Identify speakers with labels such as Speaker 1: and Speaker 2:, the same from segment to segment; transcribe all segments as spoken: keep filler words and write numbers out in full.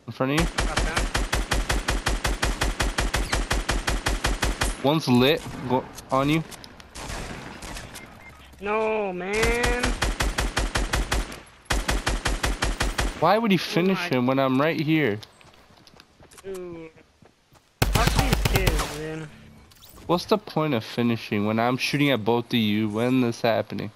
Speaker 1: In front of you.
Speaker 2: Got that.
Speaker 1: One's lit. Go on you.
Speaker 2: No, man.
Speaker 1: Why would he finish
Speaker 2: my-
Speaker 1: him when I'm right here?
Speaker 2: Dude. Fuck these kids, man.
Speaker 1: What's the point of finishing when I'm shooting at both of you? When this happening?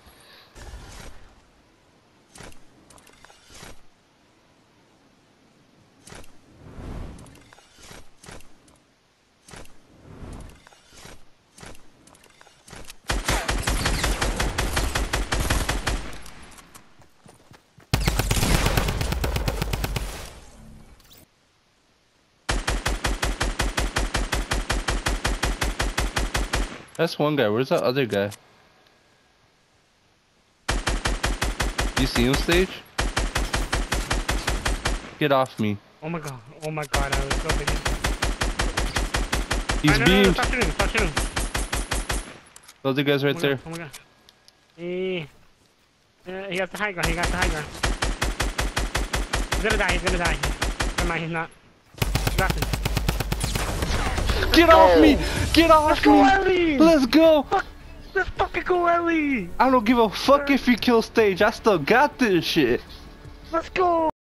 Speaker 1: That's one guy. Where's that other guy? You see him, Stage? Get off me.
Speaker 2: Oh my god. Oh my god. I was so big.
Speaker 1: He's
Speaker 2: Ah, no,
Speaker 1: being.
Speaker 2: no, no, stop shooting. Stop shooting.
Speaker 1: The other guy's right
Speaker 2: Oh my
Speaker 1: there.
Speaker 2: god. Oh my god. He, uh, he got the high ground. He got the high ground. He's gonna die. He's gonna die. Never mind. He's not. He got this.
Speaker 1: Get off me! Get off
Speaker 2: Let's
Speaker 1: me!
Speaker 2: go, Ellie!
Speaker 1: Let's go!
Speaker 2: Let's fucking go, Ellie!
Speaker 1: I don't give a fuck if you kill Stage. I still got this shit.
Speaker 2: Let's go!